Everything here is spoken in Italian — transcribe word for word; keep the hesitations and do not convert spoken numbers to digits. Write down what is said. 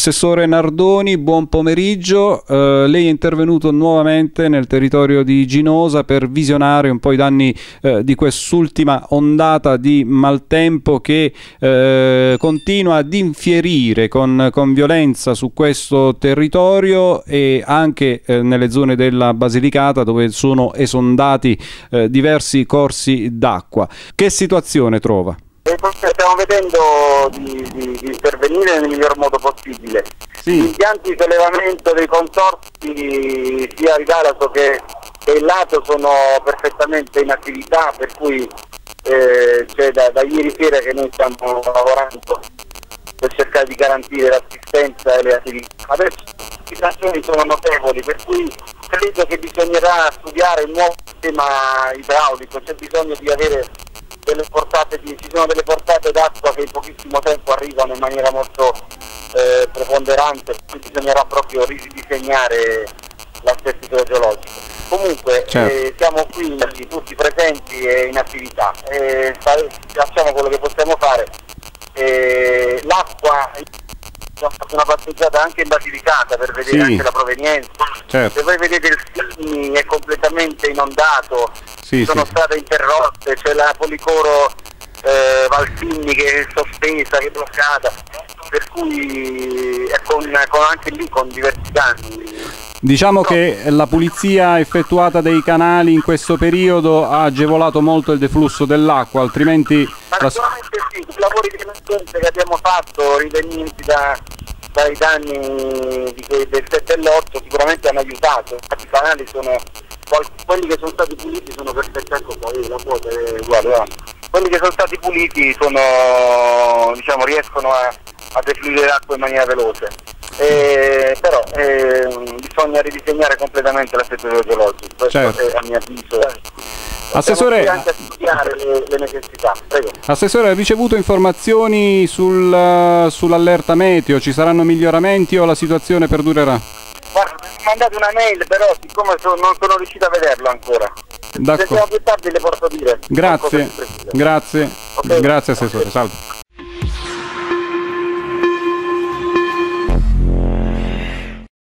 Assessore Nardoni, buon pomeriggio. Eh, lei è intervenuto nuovamente nel territorio di Ginosa per visionare un po' i danni eh, di quest'ultima ondata di maltempo che eh, continua ad infierire con, con violenza su questo territorio e anche eh, nelle zone della Basilicata, dove sono esondati eh, diversi corsi d'acqua. Che situazione trova? Stiamo vedendo di, di, di intervenire nel miglior modo possibile. Sì. Gli impianti di sollevamento dei consorzi sia a Ridaroso che, che il lato sono perfettamente in attività, per cui eh, cioè da, da ieri sera che noi stiamo lavorando per cercare di garantire l'assistenza e le attività. Adesso le situazioni sono notevoli, per cui credo che bisognerà studiare un nuovo sistema idraulico, c'è bisogno di avere delle portate di, ci sono delle portate d'acqua che in pochissimo tempo arrivano in maniera molto eh, preponderante, quindi bisognerà proprio ridisegnare l'assetto idrogeologico. Comunque certo. eh, siamo qui tutti presenti e in attività, eh, facciamo quello che possiamo fare. Eh, l'acqua, abbiamo fatto una passeggiata anche in Basilicata per vedere sì. anche la provenienza. Certo. Se voi vedete il Sini è completamente inondato, sì, sono sì. state interrotte, c'è la Policoro eh, Valsigni che è sospesa, che è bloccata, per cui è con, con anche lì con diversi danni. Diciamo no. che la pulizia effettuata dei canali in questo periodo ha agevolato molto il deflusso dell'acqua, altrimenti... Sicuramente sì, i lavori di emergenza che abbiamo fatto rivenienti da, dai danni di quei, del sette e l'otto sicuramente hanno aiutato. I canali sono, quelli che sono stati puliti sono perfetti, ecco poi la quota è uguale, no? Quelli che sono stati puliti sono, diciamo, riescono a, a defluire l'acqua in maniera veloce. Eh, però eh, bisogna ridisegnare completamente l'assetto idrogeologico, questo certo. è a mio avviso. Assessore, anche a studiare le, le necessità. Prego. Assessore, ha ricevuto informazioni sul, sull'allerta meteo? Ci saranno miglioramenti o la situazione perdurerà? Guarda, mi ha mandato una mail, però siccome so, non sono riuscito a vederlo ancora. Se più tardi le posso dire. Grazie, grazie, okay. Grazie Assessore, salve.